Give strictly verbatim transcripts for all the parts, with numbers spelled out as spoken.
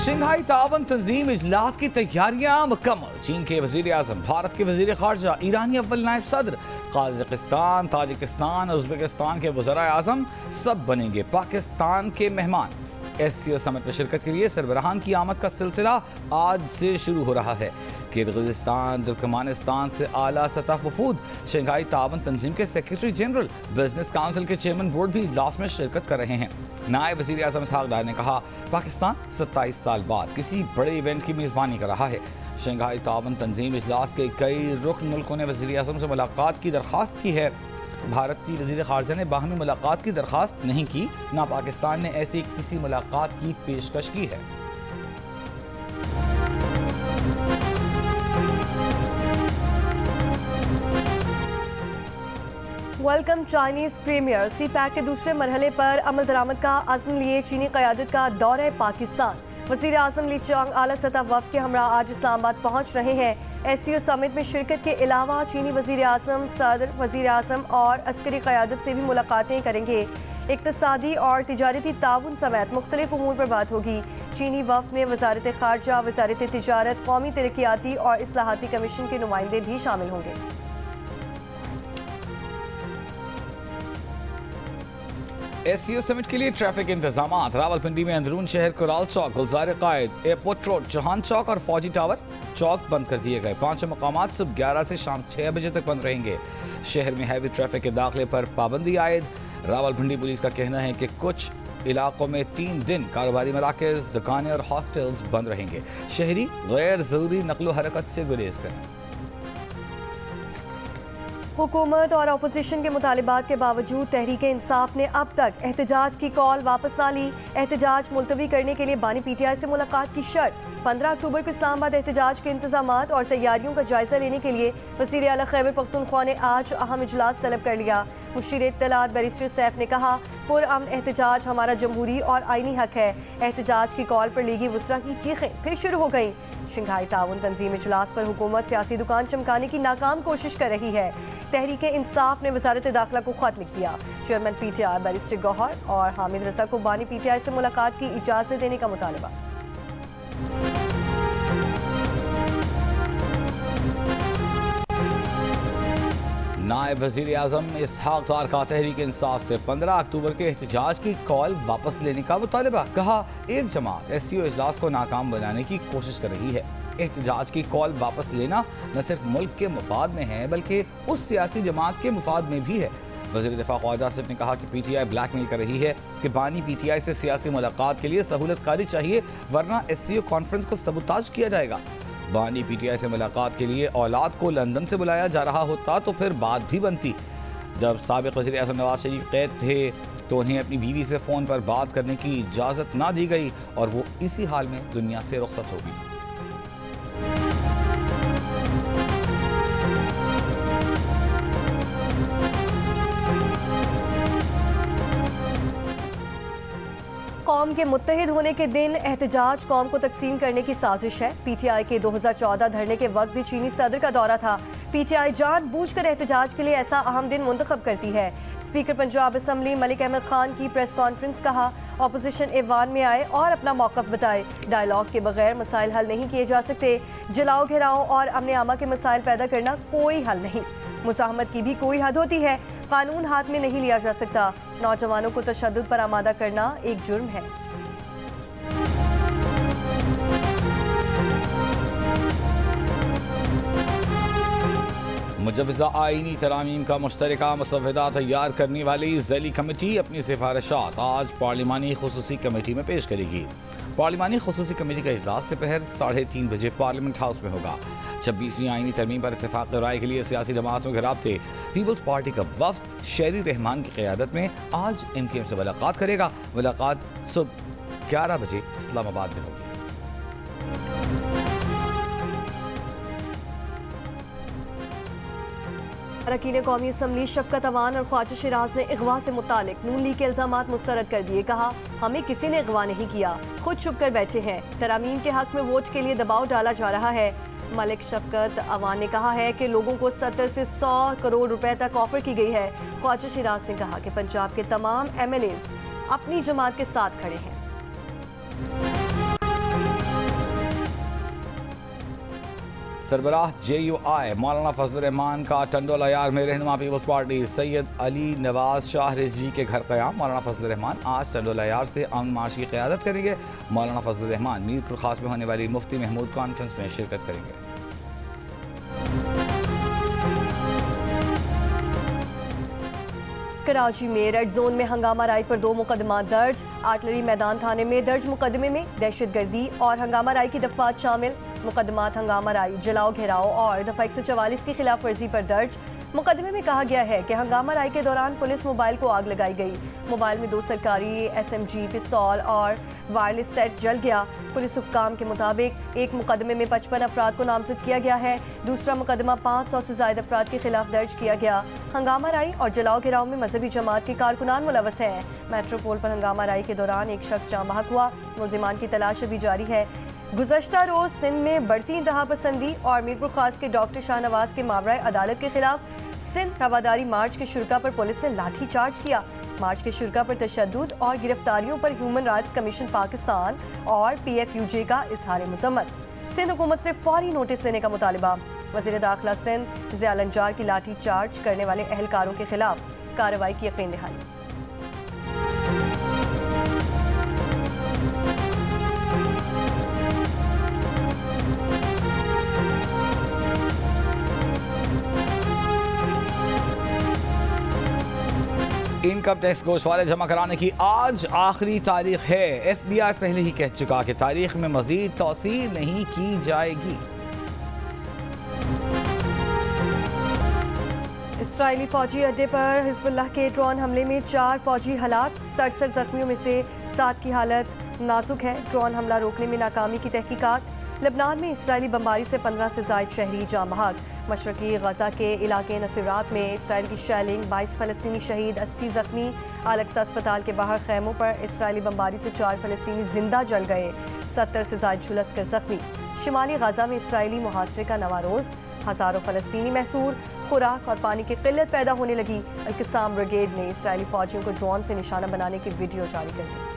Shanghai तावन तंजीम इजलास की तैयारियां मुकम्मल। चीन के वजीर आजम, भारत के वजीर खारजा, ईरानी अव्वल नायब सदर, कजाकिस्तान, ताजिकिस्तान, उज़्बेकिस्तान के वज़राए आज़म सब बनेंगे पाकिस्तान के मेहमान। एस सी ओ समिट में शिरकत के लिए सरबराहान की आमद का सिलसिला आज से शुरू हो रहा है। किर्गिज़स्तान, तुर्कमानिस्तान से आला सतह वफूद, शंघाई तावन तंजीम के सेक्रेटरी जनरल, बिजनेस काउंसिल के चेयरमैन बोर्ड भी इजलास में शिरकत कर रहे हैं। नायब वज़ीर आज़म इसहाक डार ने कहा, पाकिस्तान सत्ताईस साल बाद किसी बड़े इवेंट की मेज़बानी कर रहा है। शंघाई तावन तंजीम इजलास के कई रुकन मुल्कों ने वज़ीर आज़म से मुलाकात की दरख्वास्त की है। भारत की वज़ीर ख़ारजा ने बाहमी मुलाकात की दरख्वास्त नहीं की, ना पाकिस्तान ने ऐसी किसी मुलाकात की पेशकश की है। Welcome Chinese premier CPEC के दूसरे मरहले पर अमल दरामद का अज़्म लिए चीनी क़यादत का दौरा पाकिस्तान। वज़ीर आज़म ली चियांग आला सतह वफ़द के हमरा आज इस्लामाबाद पहुँच रहे हैं। एस सी ओ समिट में शिरकत के अलावा चीनी वज़ीर आज़म, सदर, वज़ीर आज़म और अस्करी क़यादत से भी मुलाकातें करेंगे। इक़्तिसादी और तिजारती ताउन समेत मुख्तलिफ उमूर पर बात होगी। चीनी वफ़द में वज़ारत ख़ारजा, वज़ारत तिजारत, कौमी तरक्याती और इस्लाहाती कमीशन के नुमाइंदे भी शामिल होंगे। एस सी ओ समिट के लिए ट्रैफिक इंतजाम। रावलपिंडी में अंदरून शहर कुराल चौक, गुलजार कायद, एयरपोर्ट रोड, चौहान चौक और फौजी टावर चौक बंद कर दिए गए। पांचों मकामात सुबह ग्यारह से शाम छह बजे तक बंद रहेंगे। शहर में हैवी ट्रैफिक के दाखिले पर पाबंदी आयद। रावलपिंडी पुलिस का कहना है कि कुछ इलाकों में तीन दिन कारोबारी मराकज़, दुकानें और हॉस्टल्स बंद रहेंगे। शहरी गैर जरूरी नकलो हरकत से गुरेज करें। हुकूमत और अपोजिशन के मुतालिबात के बावजूद तहरीक इंसाफ ने अब तक एहतजाज की कॉल वापस ना ली। एहतजाज मुलतवी करने के लिए बानी पी टी आई से मुलाकात की शर्त। पंद्रह अक्टूबर को इस्लामाबाद एहतजाज के इंतजामात और तैयारियों का जायजा लेने के लिए वज़ीर आला खैबर पख्तूनख्वा ने आज अहम इजलास तलब कर लिया। मुशीर इत्तलात बैरिस्टर सैफ ने कहा, पुरअमन एहतजाज हमारा जमहूरी और आइनी हक है। एहतजाज की कॉल पर लीगी वुसरा की चीखें फिर शुरू हो गईं। शंघाई ताउन तंजीम इजलास पर हुकूमत सियासी दुकान चमकाने की नाकाम कोशिश कर रही है। तहरीक इंसाफ ने वजारत दाखिला को खत्म किया। Chairman P T I barrister Gohar और हामिद रजा को बानी पी टी आई से मुलाकात की इजाजत देने का मुतालबा। नायब वज़ीर आज़म इसहाक डार का तहरीक इंसाफ से पंद्रह अक्टूबर के एहतजाज की कॉल वापस लेने का मुतालबा। कहा, एक जमात एस सी ओ इजलास को नाकाम बनाने की कोशिश कर रही है। एहतजाज की कॉल वापस लेना न सिर्फ मुल्क के मफाद में है बल्कि उस सियासी जमात के मफाद में भी है। वज़ीर दिफा ख्वाजा आसिफ ने कहा कि पी टी आई ब्लैकमेल कर रही है कि बानी पी टी आई से सियासी मुलाकात के लिए सहूलत कारी चाहिए, वरना एस सी ओ कॉन्फ्रेंस को सबूताज किया जाएगा। बानी पी टी आई से मुलाकात के लिए औलाद को लंदन से बुलाया जा रहा होता तो फिर बात भी बनती। जब साबिक़ वज़ीर आज़म नवाज शरीफ कैद थे तो उन्हें अपनी बीवी से फ़ोन पर बात करने की इजाज़त ना दी गई और वो इसी हाल में दुनिया से रुखसत हो गई। कौम के मुत्तहिद होने के दिन एहतजाज कौम को तकसीम करने की साजिश है। पी टी आई के दो हज़ार चौदह धरने के वक्त भी चीनी सदर का दौरा था। पी टी आई जानबूझकर एहतजाज के लिए ऐसा अहम दिन मुंतखब करती है। स्पीकर पंजाब असम्बली मलिक अहमद खान की प्रेस कॉन्फ्रेंस, कहा, अपोजिशन ऐवान में आए और अपना मौक़िफ़ बताए। डायलॉग के बगैर मसाइल हल नहीं किए जा सकते। जलाओ घेराओ और अमन आमा के मसाइल पैदा करना कोई हल नहीं। मुज़ाहमत की भी कोई हद होती है। कानून हाथ में नहीं लिया जा सकता। नौजवानों को तशद्दुद पर आमादा करना एक जुर्म है। मुजव्वज़ा आईनी तरामीम का मुश्तरका मसवदा तैयार करने वाली ज़ैली कमेटी अपनी सिफारिशात आज पार्लिमानी खुसूसी कमेटी में पेश करेगी। पार्लिमानी खुसूसी कमेटी का इजलास दोपहर साढ़े तीन बजे पार्लियामेंट हाउस में होगा। छब्बीसवीं आईनी तरमीम पर इत्तेफाक राय के लिए सियासी जमातों के राब्ते पीपल्स पार्टी का वफ्द शेरी रहमान की क़यादत में आज एम के एम से मुलाकात करेगा। मुलाकात सुबह ग्यारह बजे इस्लामाबाद में होगी। अरकान कौमी असम्बली शफकत अवान और ख्वाजा शिराज ने अगवा से मुतालिक नून लीग के इल्जामात मुस्तरद कर दिए। कहा, हमें किसी ने अगवा नहीं किया, खुद छुप कर बैठे हैं। तरामीम के हक में वोट के लिए दबाव डाला जा रहा है। मलिक शफकत अवान ने कहा है कि लोगों को सत्तर से सौ करोड़ रुपए तक ऑफर की गई है। ख्वाजा शिराज ने कहा कि पंजाब के तमाम एम एल एज अपनी जमात के साथ खड़े हैं। सरबराह जे यू आई मौलाना फजल रहमान का टंडोला यार में रहनुमा पीपल्स पार्टी सैयद अली नवाज शाह रिजवी के घर क़याम। मौलाना फजल रहमान आज टंडोला यार से अमन मार्च की क़यादत करेंगे। मौलाना फजल रहमान मीरपुर खास में होने वाली मुफ्ती महमूद कॉन्फ्रेंस में शिरकत करेंगे। कराची में रेड जोन में हंगामा राई पर दो मुकदमा दर्ज। आर्टिलरी मैदान थाने में दर्ज मुकदमे में दहशतगर्दी और हंगामा राई की दफात शामिल। मुकदमात हंगामा राई, जलाओ, घेराव और दफा एक सौ चवालीस की खिलाफ वर्जी पर दर्ज। मुकदमे में कहा गया है कि हंगामा राई के दौरान पुलिस मोबाइल को आग लगाई गई। मोबाइल में दो सरकारी एस एम जी पिस्तौल और वायरलेस सेट जल गया। पुलिस हुक्काम के मुताबिक एक मुकदमे में पचपन अफराद को नामजद किया गया है। दूसरा मुकदमा पाँच सौ से ज्यादा अफराद के खिलाफ दर्ज किया गया। हंगामा राई और जलाओ घेराव में मजहबी जमात के कारकुनान मुलवस हैं। मेट्रोपोल पर हंगामा राई के दौरान एक शख्स जाँ बहक हुआ। मुलजिमान की तलाश अभी जारी है। गुज़श्ता रोज सिंध में बढ़ती इंतहा पसंदी और मीरपुर खास के डॉक्टर शाहनवाज के मामला अदालत के खिलाफ सिंध रवादारी मार्च के शुरा पर पुलिस ने लाठी चार्ज किया। मार्च के शुरा पर तशद्दुद और गिरफ्तारियों पर ह्यूमन राइट्स कमीशन पाकिस्तान और पी एफ यू जे का इजहार मजम्मत। सिंध हुकूमत से फौरी नोटिस देने का मुतालबा। वज़ीर दाखिला सिंध ज़िया लंजार की लाठी चार्ज करने वाले एहलकारों के खिलाफ कार्रवाई की यकीन दहानी। इनकम टैक्स गोशवारे जमा कराने की आज आखिरी तारीख है। एफ बी आई पहले ही कह चुका कि तारीख में मजीद तौसी नहीं की जाएगी। इस्राइली फौजी अड्डे पर हिजबुल्लाह के ड्रोन हमले में चार फौजी हलाक। सड़सठ जख्मियों में से सात की हालत नाजुक है। ड्रोन हमला रोकने में नाकामी की तहकीकात। लेबनान में इस्राइली बमबारी से पंद्रह से जायद शहरी जाँ बहक। मशरकी गजा के इलाके नसीरात में इसराइल की शेलिंग, बाईस फ़लस्तीनी शहीद, अस्सी जख्मी। अलक्सा अस्पताल के बाहर खैमों पर इसराइली बमबारी से चार फ़लस्तीनी जिंदा जल गए, सत्तर से जायद झुलस कर जख्मी। शिमाली गजा में इसराइली मुहासरे का नवा रोज़। हज़ारों फ़लस्तीनी महसूर। खुराक और पानी की किल्लत पैदा होने लगी। अल-क़िस्साम ब्रिगेड ने इसराइली फ़ौजियों को ड्रोन से निशाना बनाने की वीडियो जारी कर दी।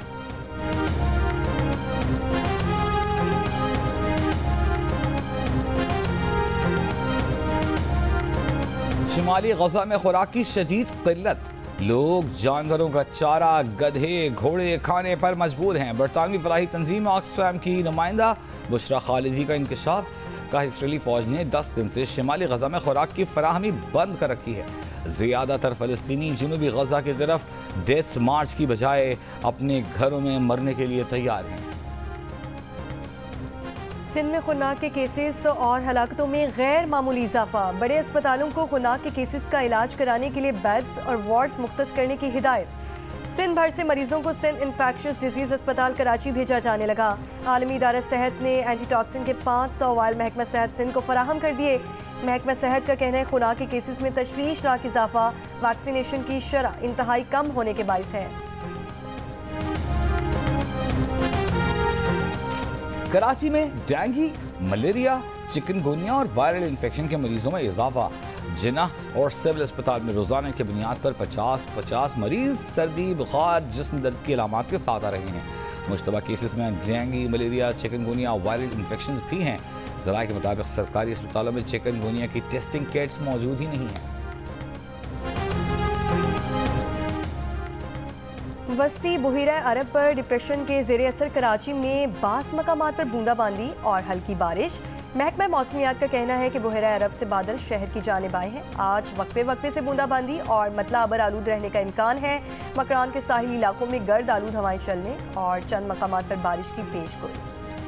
शिमाली गजा में खुराक की शदीद किल्लत। लोग जानवरों का चारा, गधे, घोड़े खाने पर मजबूर हैं। बरतानवी फलाही तंजीम ऑक्सफैम की नुमाइंदा बुशरा खालिदी का इंकशाफ। कहा इसराइली फौज ने दस दिन से शिमाली गजा में खुराक की फराहमी बंद कर रखी है। ज़्यादातर फ़लस्तीनी जनूबी गजा की तरफ डेथ मार्च की बजाय अपने घरों में मरने के लिए तैयार हैं। सिंध में खुनाक के केसेस और हलाकतों में गैर मामूली इजाफा। बड़े अस्पतालों को खुनाक के केसेस का इलाज कराने के लिए बेड्स और वार्ड्स मुख्तस करने की हिदायत। सिंध भर से मरीजों को सिंध इन्फेक्शस डिजीज अस्पताल कराची भेजा जाने लगा। आलमी इदारा सेहत ने एंटीटॉक्सिन के पाँच सौ वायल महकमा सेहत सिंध को फराहम कर दिए। महकमा सेहत का कहना है खुनाक के केसेस में तशवीशनाक इजाफा वैक्सीनेशन की शरह इंतहाई कम होने के बाइस है। कराची में डेंगू, मलेरिया, चिकनगुनिया और वायरल इन्फेक्शन के मरीजों में इजाफा। जिन्ना और सिविल अस्पताल में रोजाना की बुनियाद पर पचास पचास मरीज सर्दी, बुखार, जिस्म दर्द की अलामात के साथ आ रहे हैं। मुश्तबा केसेस में डेंगू, मलेरिया, चिकनगुनिया और वायरल इन्फेक्शन भी हैं। ज़राए के मुताबिक सरकारी अस्पतालों में चिकनगुनिया की टेस्टिंग किट्स मौजूद ही नहीं हैं। वस्ती बुहिरा अरब पर डिप्रेशन के ज़ेरे असर कराची में बास मकामात पर बूंदाबांदी और हल्की बारिश। महकमा मौसमियात का कहना है कि बुहिरा अरब से बादल शहर की जानिब आए हैं। आज वक्फे वक्फे से बूंदाबांदी और मतला अबर आलूद रहने का इम्कान है। मकरान के साहिली इलाकों में गर्द आलूद हवाएं चलने और चंद मकामात पर बारिश की पेशगोई।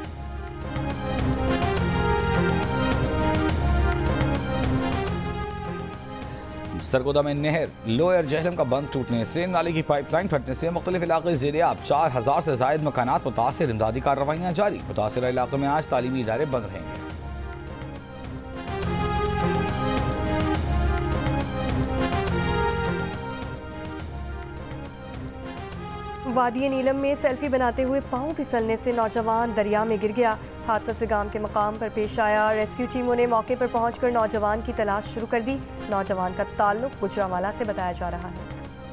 सरगोदा में नहर लोअर जहलम का बंद टूटने से नाले की पाइपलाइन फटने से मुख्तलिफ इलाके ज़ेर-ए-आब। चार हजार से जायद मकानात मुतासिर, इमदादी कार्रवाइयाँ जारी। मुतासिर इलाकों में आज तालीमी इदारे बंद रहेंगे। वादी नीलम में सेल्फी बनाते हुए पाँव फिसलने से नौजवान दरिया में गिर गया। हादसा से गांव के मकाम पर पेश आया। रेस्क्यू टीमों ने मौके पर पहुंचकर नौजवान की तलाश शुरू कर दी। नौजवान का ताल्लुक गुजरांवाला से बताया जा रहा है।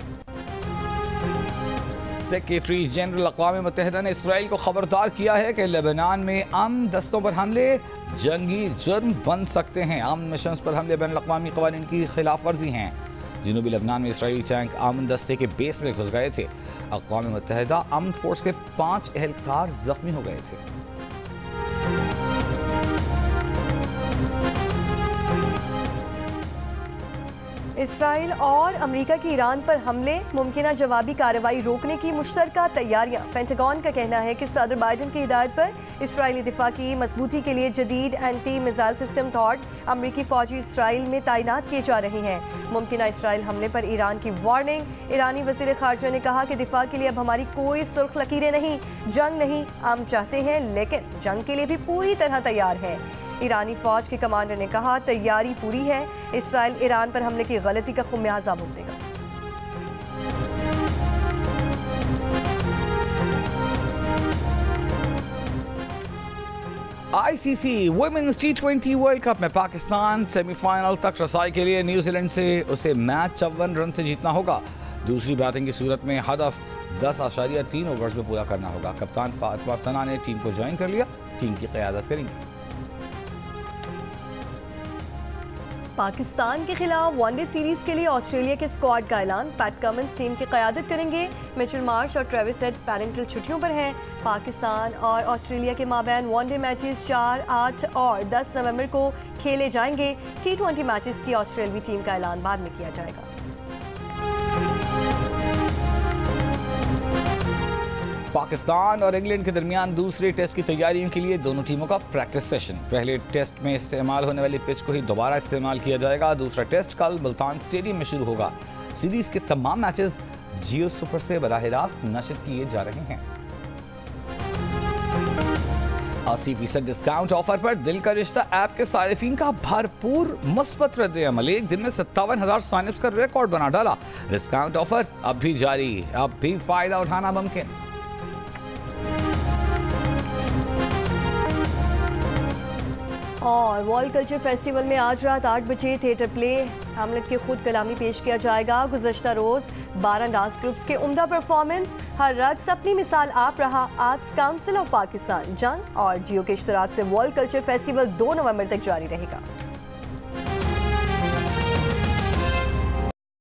सेक्रेटरी जनरल अक़वाम मुत्तहिदा ने इसराइल को खबरदार किया है कि लेबनान में अमन दस्तों पर हमले जंगी जुर्म बन सकते हैं। अमन मिशन पर हमले बैन अवी कवानीन की खिलाफ वर्जी हैं। जनूबी लबनान में इसराइली टैंक अमन दस्ते के बेस में घुस गए थे। अक़वाम मुत्तहिदा अमन फोर्स के पाँच एहलकार जख्मी हो गए थे। इसराइल और अमेरिका की ईरान पर हमले, मुमकिन जवाबी कार्रवाई रोकने की मुश्तरका तैयारियां। पेंटागन का कहना है कि सदर बाइडन की हिदायत पर इसराइली दिफा की मजबूती के लिए जदीद एंटी मिसाइल सिस्टम थॉट अमरीकी फौजी इसराइल में तैनात किए जा रहे हैं। मुमकिन इसराइल हमले पर ईरान की वार्निंग। ईरानी वज़ीर ख़ारजा ने कहा कि दिफा के लिए अब हमारी कोई सुर्ख लकीरें नहीं, जंग नहीं। हम चाहते हैं लेकिन जंग के लिए भी पूरी तरह तैयार हैं। ईरानी फौज के कमांडर ने कहा तैयारी पूरी है। इसराइल ईरान पर हमले की गलती का खुमियाजा भुगतेगा। ICC women's T twenty world cup में पाकिस्तान सेमीफाइनल तक रसाई के लिए न्यूजीलैंड से उसे मैच चौवन रन से जीतना होगा। दूसरी बैटिंग की सूरत में हदफ दस आशारिया तीन ओवर्स में पूरा करना होगा। कप्तान फातिमा सना ने टीम को ज्वाइन कर लिया, टीम की क़यादत करेंगी। पाकिस्तान के खिलाफ वनडे सीरीज के लिए ऑस्ट्रेलिया के स्क्वाड का ऐलान। पैट कमिंस टीम की क़यादत करेंगे। मिचेल मार्श और ट्रेविस हेड पेरेंटल छुट्टियों पर हैं। पाकिस्तान और ऑस्ट्रेलिया के माबैन वनडे मैचेस चार, आठ और दस नवंबर को खेले जाएंगे। टी ट्वेंटी मैचेस की ऑस्ट्रेलियावी टीम का ऐलान बाद में किया जाएगा। पाकिस्तान और इंग्लैंड के दरमियान दूसरे टेस्ट की तैयारियों के लिए दोनों टीमों का प्रैक्टिस सेशन। पहले टेस्ट में इस्तेमाल होने वाली पिच को ही दोबारा इस्तेमाल किया जाएगा। दूसरा टेस्ट कल मुल्तान स्टेडियम में शुरू होगा। सीरीज के तमाम मैचेस जियो सुपर से बराह रास्त नशर किए जा रहे हैं। अस्सी फीसद डिस्काउंट ऑफर पर दिल का रिश्ता ऐप के सारिफीन का भरपूर मुस्बत रद्द अमल। एक दिन में सत्तावन हजार साइनअप्स का रिकॉर्ड बना डाला। डिस्काउंट ऑफर अब भी जारी, अब भी फायदा उठाना मुमकिन। और वर्ल्ड कल्चर फेस्टिवल में आज रात आठ बजे थिएटर प्ले हैमलेट की खुद कलामी पेश किया जाएगा। गुज़श्ता रोज़ बारह डांस ग्रुप्स के उम्दा परफॉर्मेंस, हर रक्स अपनी मिसाल आप रहा। आर्ट्स काउंसिल ऑफ पाकिस्तान, जंग और जियो के इश्तराक से वर्ल्ड कल्चर फेस्टिवल दो नवंबर तक जारी रहेगा।